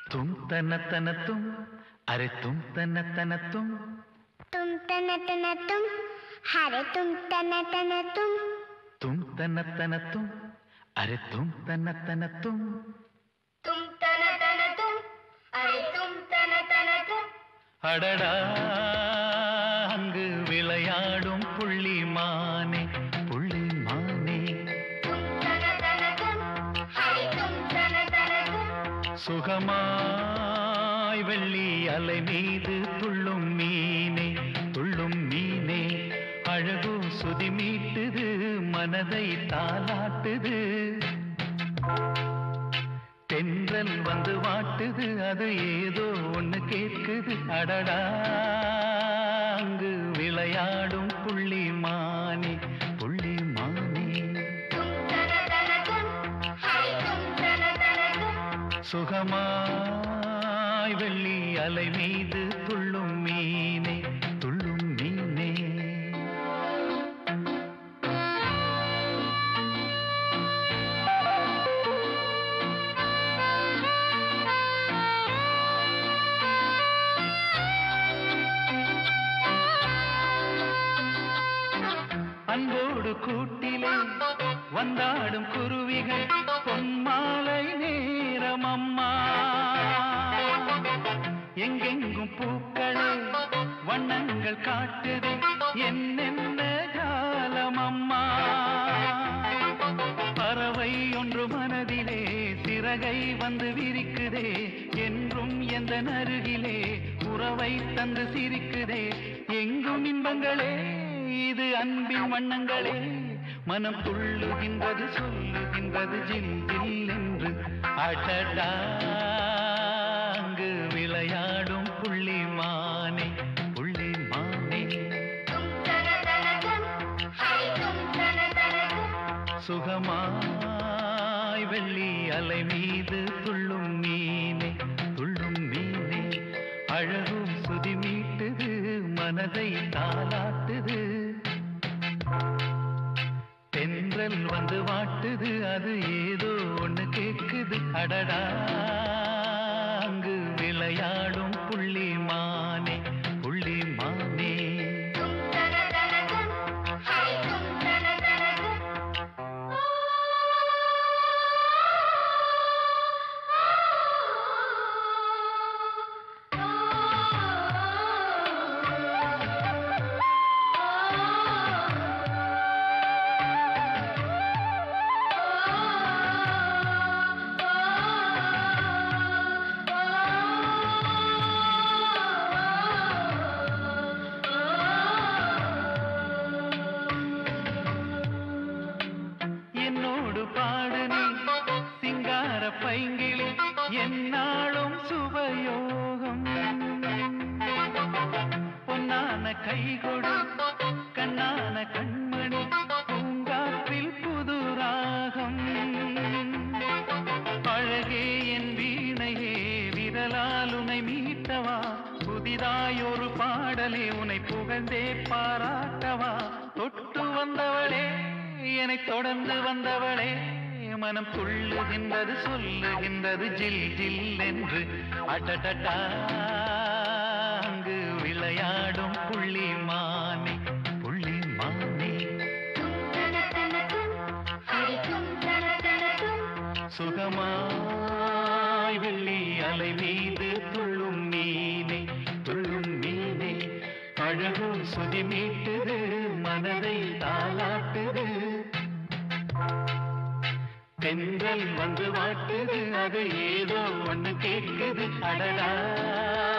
तुम तन तन तुम, अरे तुम तन तन तुम तन तन तुम, अरे तुम तन तन तुम तन तन तुम, अरे तुम तन तन तुम तन तन अरे तुम तन तन அடடா அங்கு விளையாடும் புள்ளிமானே புள்ளிமானே சுகமாய் வெள்ளி அலை மீது துள்ளும் மீனே துள்ளும் மீனே அழகு சுதி மீட்டுது மனதை தாலாட்டுது தென்றல் வந்து வாட்டுது அது ஏதோ ஒண்ணு கேட்குது அடடா அங்கு விளையாடும் புள்ளிமானே புள்ளிமானே சுகமாய் வெள்ளி அலை மீது துள்ளும் மீனே துள்ளும் மீனே அன்போடு கூட்டிலே வந்தாடும் குருவிகள் பொன்மாலை நேரம் அம்மா எங்கெங்கும் பூக்களே வண்ணங்கள் காட்டுதே என்னென்ன காலம் அம்மா பறவை ஒன்று மனதிலே சிறகை வந்து விரிக்குதே என்றும் எந்த அருகிலே உறவை தந்து சிரிக்குதே எங்கும் இன்பங்களே இது அன்பின் வண்ணங்களே மனம் துள்ளுகின்றது சொல்லுகின்றது ஜில் ஜில் என்று அடடா அங்கு விளையாடும் புள்ளிமானே புள்ளிமானே சுகமாய் வெள்ளி அலை மீது துள்ளும் மீனே துள்ளும் மீனே அழகும் சுதி மீட்டுது மனதை தாலாட்டுது தென்றல் வந்து வாட்டுது அது ஏதோ ஒண்ணு கேட்குது அடடா அங்கு விளையாடும் புள்ளிமானே புள்ளிமானே பைங்கிளி என்னாலும் சுபயோகம் பொன்னான கைகொடு கண்ணான கண்மணி பூங்காற்றில் புதுராகம் அழகே என் வீணையே விரலால் உனை மீட்டவா புதிதாயொரு பாடலே உனை புகழ்ந்தே பாராட்டவா தொட்டு வந்தவளே என்னை தொடர்ந்து வந்தவளே மனம் துள்ளுகின்றது சொல்லுகின்றது ஜில் ஜில் என்று அடடடா அங்கு விளையாடும் புள்ளிமானே புள்ளிமானே சுகமாய் வெள்ளி அலை மீது துள்ளும் மீனே துள்ளும் மீனே அழகும் சுதி மீட்டுது மனதை தாலாட்டுது தென்றல் வந்து வாட்டுது அது ஏதோ ஒண்ணு கேட்குது அடடா